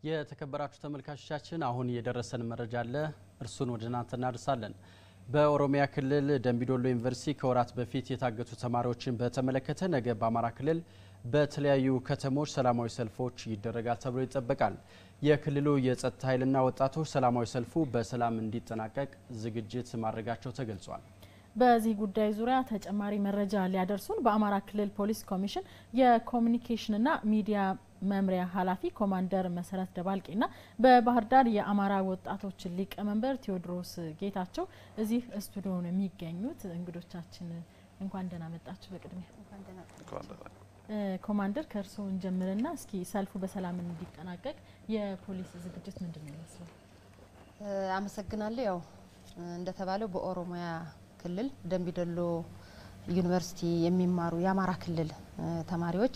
የተከበራችሁ ተመልካቾቻችን አሁን የደረሰን መረጃ አለ እርሱን ወደ እናንተ እናደርሳለን። በኦሮሚያ ክልል ደምቢዶሎ ዩኒቨርሲቲ ከወራት በፊት የታገቱ ተማሪዎችን በተመለከተ ነገ በአማራ ክልል በተለያዩ ከተሞች ሰላማዊ ሰልፎች ይደረጋል ተብሎ ይጠበቃል። የክልሉ የጸጥታ ኃይልና ወጣቶች ሰላማዊ ሰልፉ በሰላም እንዲጠናቀቅ ዝግጅት ማድረጋቸው ተገልጿል። በዚህ ጉዳይ ዙሪያ ተጨማሪ መረጃ ሊያደርሱን በአማራ ክልል ፖሊስ ኮሚሽን የኮሙኒኬሽንና ሚዲያ መምሪያ ኃላፊ ኮማንደር መሰረት ደባልቄና በባህር ዳር የአማራ ወጣቶች ሊቀመንበር ቴዎድሮስ ጌታቸው እዚህ ስቱዲዮ ነው የሚገኙት። እንግዶቻችን እንኳን ደህና መጣችሁ። በቅድሚያ እንኳን ደህና ኮማንደር ከርሶ እንጀምርና እስኪ ሰልፉ በሰላም እንዲጠናቀቅ የፖሊስ ዝግጅት ምንድነው ይመስላል? አመሰግናለሁ። ያው እንደተባለው በኦሮሚያ ክልል ደምቢዶሎ ዩኒቨርሲቲ የሚማሩ የአማራ ክልል ተማሪዎች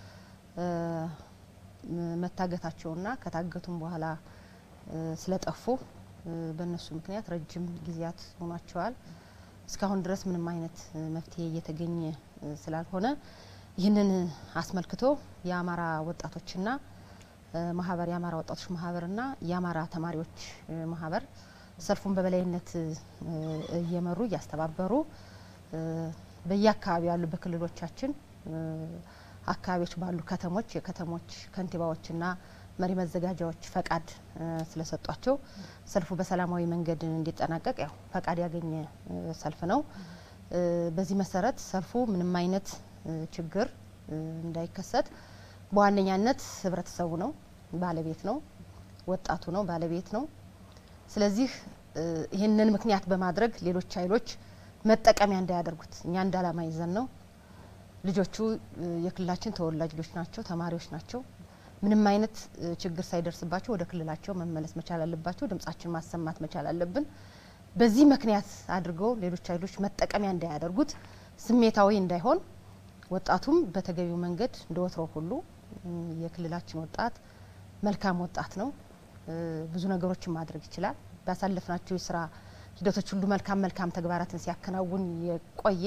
መታገታቸውና ከታገቱም በኋላ ስለጠፉ በእነሱ ምክንያት ረጅም ጊዜያት ሆኗቸዋል። እስካሁን ድረስ ምንም አይነት መፍትሄ እየተገኘ ስላልሆነ ይህንን አስመልክቶ የአማራ ወጣቶችና ማህበር የአማራ ወጣቶች ማህበርና የአማራ ተማሪዎች ማህበር ሰልፉን በበላይነት እየመሩ ያስተባበሩ በየአካባቢው ያሉ በክልሎቻችን አካባቢዎች ባሉ ከተሞች የከተሞች ከንቲባዎችና መሪ መዘጋጃዎች ፈቃድ ስለሰጧቸው ሰልፉ በሰላማዊ መንገድ እንዲጠናቀቅ ያው ፈቃድ ያገኘ ሰልፍ ነው። በዚህ መሰረት ሰልፉ ምንም አይነት ችግር እንዳይከሰት በዋነኛነት ህብረተሰቡ ነው ባለቤት ነው፣ ወጣቱ ነው ባለቤት ነው። ስለዚህ ይህንን ምክንያት በማድረግ ሌሎች ኃይሎች መጠቀሚያ እንዳያደርጉት እኛ እንዳላማ ይዘን ነው። ልጆቹ የክልላችን ተወላጅ ልጆች ናቸው፣ ተማሪዎች ናቸው። ምንም አይነት ችግር ሳይደርስባቸው ወደ ክልላቸው መመለስ መቻል አለባቸው። ድምጻችን ማሰማት መቻል አለብን። በዚህ ምክንያት አድርገው ሌሎች ኃይሎች መጠቀሚያ እንዳያደርጉት ስሜታዊ እንዳይሆን ወጣቱም በተገቢው መንገድ እንደወትሮው ሁሉ የክልላችን ወጣት መልካም ወጣት ነው። ብዙ ነገሮችን ማድረግ ይችላል። ባሳለፍናቸው የስራ ሂደቶች ሁሉ መልካም ተግባራትን ሲያከናውን የቆየ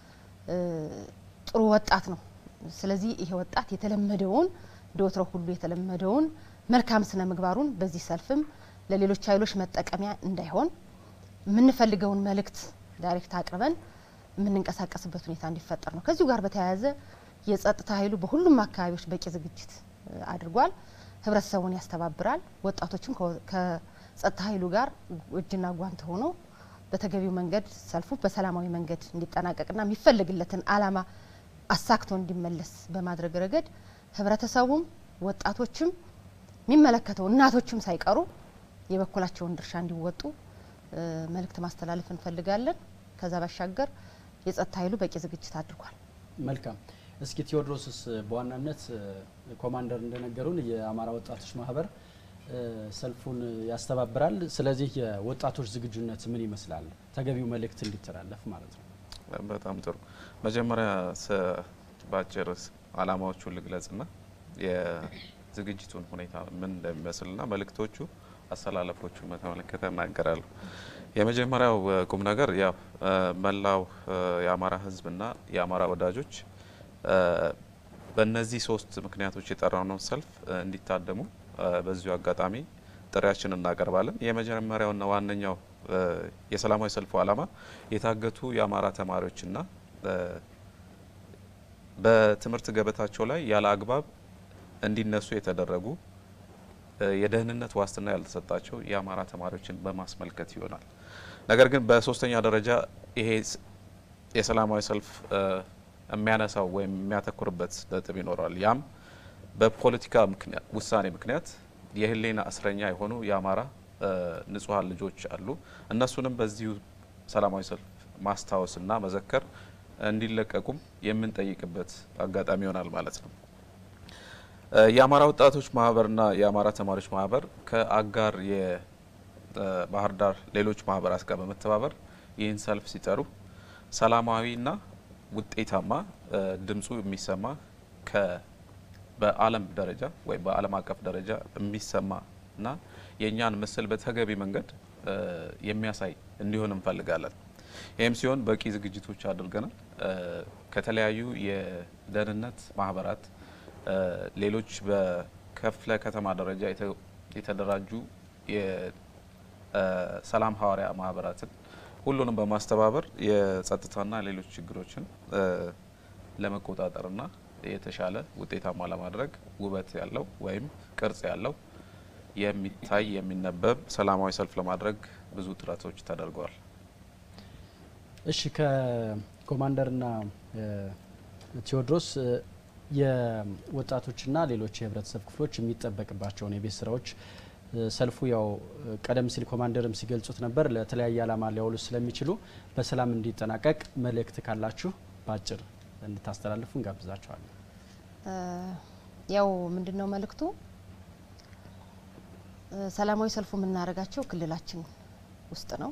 ጥሩ ወጣት ነው። ስለዚህ ይሄ ወጣት የተለመደውን እንደወትሮው ሁሉ የተለመደውን መልካም ስነ ምግባሩን በዚህ ሰልፍም ለሌሎች ኃይሎች መጠቀሚያ እንዳይሆን ምንፈልገውን መልእክት ዳይሬክት አቅርበን ምንንቀሳቀስበት ሁኔታ እንዲፈጠር ነው። ከዚሁ ጋር በተያያዘ የጸጥታ ኃይሉ በሁሉም አካባቢዎች በቂ ዝግጅት አድርጓል። ህብረተሰቡን ያስተባብራል። ወጣቶችም ከጸጥታ ኃይሉ ጋር እጅና ጓንት ሆኖ በተገቢው መንገድ ሰልፉ በሰላማዊ መንገድ እንዲጠናቀቅና የሚፈልግለትን አላማ አሳክቶ እንዲመለስ በማድረግ ረገድ ህብረተሰቡም ወጣቶችም የሚመለከተው እናቶችም ሳይቀሩ የበኩላቸውን ድርሻ እንዲወጡ መልእክት ማስተላለፍ እንፈልጋለን። ከዛ ባሻገር የጸጥታ ኃይሉ በቂ ዝግጅት አድርጓል። መልካም። እስኪ ቴዎድሮስስ በዋናነት ኮማንደር እንደነገሩን የአማራ ወጣቶች ማህበር ሰልፉን ያስተባብራል። ስለዚህ የወጣቶች ዝግጁነት ምን ይመስላል? ተገቢው መልእክት እንዲተላለፍ ማለት ነው። በጣም ጥሩ። መጀመሪያ ባጭር አላማዎቹን ልግለጽና የዝግጅቱን ሁኔታ ምን እንደሚመስልና መልእክቶቹ አስተላለፎቹ በተመለከተ እናገራለሁ። የመጀመሪያው ቁም ነገር ያው መላው የአማራ ህዝብና የአማራ ወዳጆች በእነዚህ ሶስት ምክንያቶች የጠራነው ሰልፍ እንዲታደሙ በዚሁ አጋጣሚ ጥሪያችንን እናቀርባለን። የመጀመሪያውና ዋነኛው የሰላማዊ ሰልፉ አላማ የታገቱ የአማራ ተማሪዎችና በትምህርት ገበታቸው ላይ ያለ አግባብ እንዲነሱ የተደረጉ የደህንነት ዋስትና ያልተሰጣቸው የአማራ ተማሪዎችን በማስመልከት ይሆናል። ነገር ግን በሶስተኛ ደረጃ ይሄ የሰላማዊ ሰልፍ የሚያነሳው ወይም የሚያተኩርበት ነጥብ ይኖራል። ያም በፖለቲካ ውሳኔ ምክንያት የህሊና እስረኛ የሆኑ የአማራ ንጹሃን ልጆች አሉ። እነሱንም በዚሁ ሰላማዊ ሰልፍ ማስታወስና መዘከር እንዲለቀቁም የምንጠይቅበት አጋጣሚ ይሆናል ማለት ነው። የአማራ ወጣቶች ማህበርና የአማራ ተማሪዎች ማህበር ከአጋር የባህር ዳር ሌሎች ማህበራት ጋር በመተባበር ይህን ሰልፍ ሲጠሩ ሰላማዊና ውጤታማ ድምጹ የሚሰማ በዓለም ደረጃ ወይ በዓለም አቀፍ ደረጃ የሚሰማና የኛን ምስል በተገቢ መንገድ የሚያሳይ እንዲሆን እንፈልጋለን። ይህም ሲሆን በቂ ዝግጅቶች አድርገናል። ከተለያዩ የደህንነት ማህበራት ሌሎች በከፍለ ከተማ ደረጃ የተደራጁ የሰላም ሐዋርያ ማህበራትን ሁሉንም በማስተባበር የጸጥታና ሌሎች ችግሮችን ለመቆጣጠርና የተሻለ ውጤታማ ለማድረግ ውበት ያለው ወይም ቅርጽ ያለው የሚታይ የሚነበብ ሰላማዊ ሰልፍ ለማድረግ ብዙ ጥረቶች ተደርገዋል። እሺ ከኮማንደርና ቴዎድሮስ የወጣቶችና ሌሎች የህብረተሰብ ክፍሎች የሚጠበቅባቸውን የቤት ስራዎች ሰልፉ ያው ቀደም ሲል ኮማንደርም ሲገልጹት ነበር ለተለያየ ዓላማ ሊያውሉ ስለሚችሉ በሰላም እንዲጠናቀቅ መልእክት ካላችሁ ባጭር እንድታስተላልፉ እንጋብዛችኋለን። ያው ምንድነው መልእክቱ? ሰላማዊ ሰልፉ የምናደርጋቸው ክልላችን ውስጥ ነው።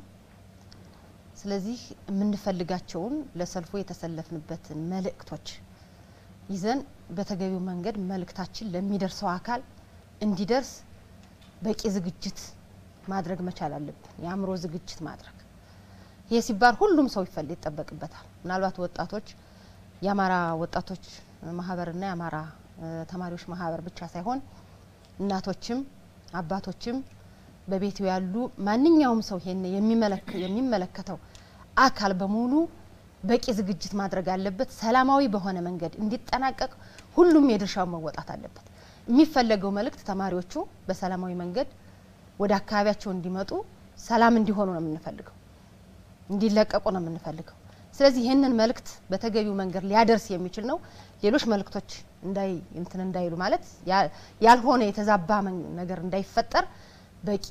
ስለዚህ የምንፈልጋቸውን ለሰልፉ የተሰለፍንበትን መልእክቶች ይዘን በተገቢው መንገድ መልእክታችን ለሚደርሰው አካል እንዲደርስ በቂ ዝግጅት ማድረግ መቻል አለብን። የአእምሮ ዝግጅት ማድረግ ይሄ ሲባል ሁሉም ሰው ይጠበቅበታል። ምናልባት ወጣቶች የአማራ ወጣቶች ማህበርና የአማራ ተማሪዎች ማህበር ብቻ ሳይሆን እናቶችም አባቶችም በቤቱ ያሉ ማንኛውም ሰው ይሄን የሚመለከተው አካል በሙሉ በቂ ዝግጅት ማድረግ አለበት። ሰላማዊ በሆነ መንገድ እንዲጠናቀቅ ሁሉም የድርሻውን መወጣት አለበት። የሚፈለገው መልእክት ተማሪዎቹ በሰላማዊ መንገድ ወደ አካባቢያቸው እንዲመጡ ሰላም እንዲሆኑ ነው የምንፈልገው፣ እንዲለቀቁ ነው የምንፈልገው። ስለዚህ ይሄንን መልእክት በተገቢው መንገድ ሊያደርስ የሚችል ነው። ሌሎች መልእክቶች እንዳይሉ ማለት ያልሆነ የተዛባ ነገር እንዳይፈጠር በቂ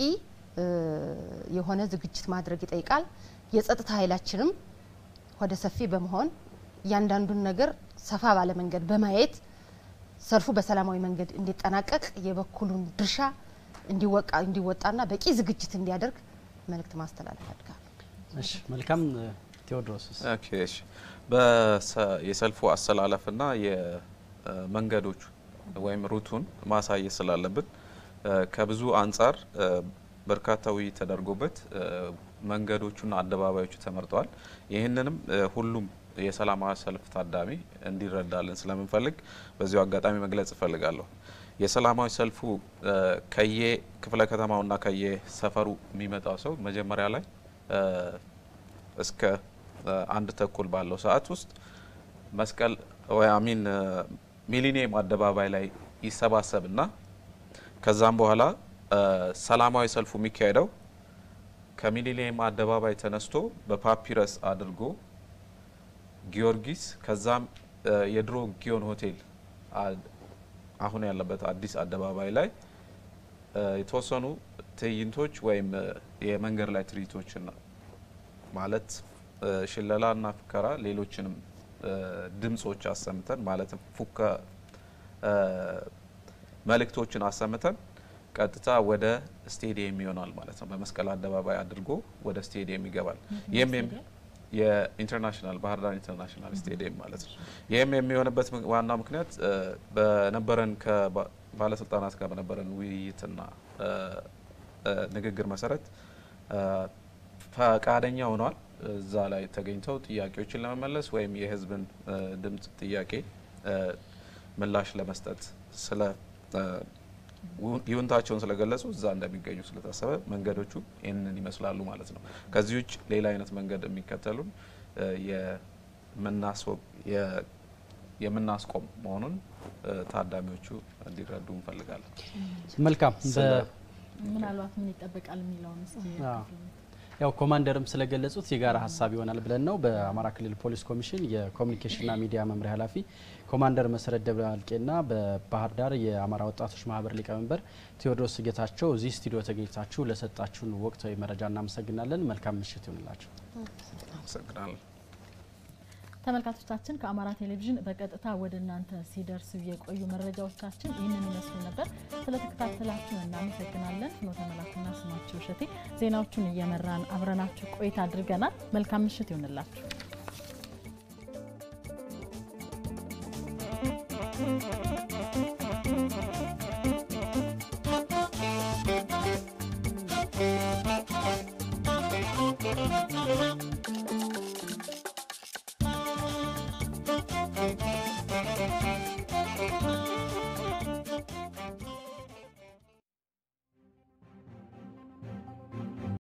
የሆነ ዝግጅት ማድረግ ይጠይቃል። የጸጥታ ኃይላችንም ወደ ሰፊ በመሆን እያንዳንዱን ነገር ሰፋ ባለ መንገድ በማየት ሰልፉ በሰላማዊ መንገድ እንዲጠናቀቅ የበኩሉን ድርሻ እንዲወጣና በቂ ዝግጅት እንዲያደርግ መልእክት ማስተላለፍ አድርጋለሁ። እሺ መልካም ቴዎድሮስ። ኦኬ እሺ የሰልፉ አሰላለፍና የመንገዶቹ ወይም ሩቱን ማሳየት ስላለብን ከብዙ አንጻር በርካታ ውይይት ተደርጎበት መንገዶቹና አደባባዮቹ ተመርጠዋል። ይህንንም ሁሉም የሰላማዊ ሰልፍ ታዳሚ እንዲረዳልን ስለምንፈልግ በዚሁ አጋጣሚ መግለጽ እፈልጋለሁ። የሰላማዊ ሰልፉ ከየ ክፍለ ከተማውና ከየ ሰፈሩ የሚመጣው ሰው መጀመሪያ ላይ እስከ 1:30 ባለው ሰዓት ውስጥ መስቀል ወያሚን ሚሊኒየም አደባባይ ላይ ይሰባሰብና ከዛም በኋላ ሰላማዊ ሰልፉ የሚካሄደው ከሚሊኒየም አደባባይ ተነስቶ በፓፒረስ አድርጎ ጊዮርጊስ ከዛም የድሮ ጊዮን ሆቴል አሁን ያለበት አዲስ አደባባይ ላይ የተወሰኑ ትዕይንቶች ወይም የመንገድ ላይ ትርኢቶችን ማለት ሽለላና ፍከራ ሌሎችንም ድምጾች አሰምተን ማለት መልእክቶችን አሰምተን ቀጥታ ወደ ስቴዲየም ይሆናል ማለት ነው። በመስቀል አደባባይ አድርጎ ወደ ስቴዲየም ይገባል። ይሄም የኢንተርናሽናል ባህር ዳር ኢንተርናሽናል ስቴዲየም ማለት ነው። ይሄም የሚሆንበት ዋና ምክንያት በነበረን ከባለስልጣናት ጋር በነበረን ውይይትና ንግግር መሰረት ፈቃደኛ ሆኗል እዛ ላይ ተገኝተው ጥያቄዎችን ለመመለስ ወይም የህዝብን ድምጽ ጥያቄ ምላሽ ለመስጠት ስለ ይሁንታቸውን ስለገለጹ እዛ እንደሚገኙ ስለታሰበ መንገዶቹ ይህንን ይመስላሉ ማለት ነው። ከዚህ ውጭ ሌላ አይነት መንገድ የሚከተሉን የምናስቆም መሆኑን ታዳሚዎቹ እንዲረዱ እንፈልጋለን። መልካም ምናልባት ምን ይጠበቃል የሚለውን ያው ኮማንደርም ስለገለጹት የጋራ ሀሳብ ይሆናል ብለን ነው። በአማራ ክልል ፖሊስ ኮሚሽን የኮሙኒኬሽንና ሚዲያ መምሪያ ኃላፊ ኮማንደር መሰረት ደባልቄና በባህር ዳር የአማራ ወጣቶች ማህበር ሊቀመንበር ቴዎድሮስ ጌታቸው እዚህ ስቱዲዮ ተገኝታችሁ ለሰጣችሁን ወቅታዊ መረጃ እናመሰግናለን። መልካም ምሽት ይሁንላችሁ። እናመሰግናለን። ተመልካቾቻችን ከአማራ ቴሌቪዥን በቀጥታ ወደ እናንተ ሲደርሱ የቆዩ መረጃዎቻችን ይህንን ይመስሉ ነበር። ስለተከታተላችሁን እናመሰግናለን። ፍኖተ መላክና ስማቸው እሸቴ ዜናዎቹን እየመራን አብረናችሁ ቆይታ አድርገናል። መልካም ምሽት ይሁንላችሁ።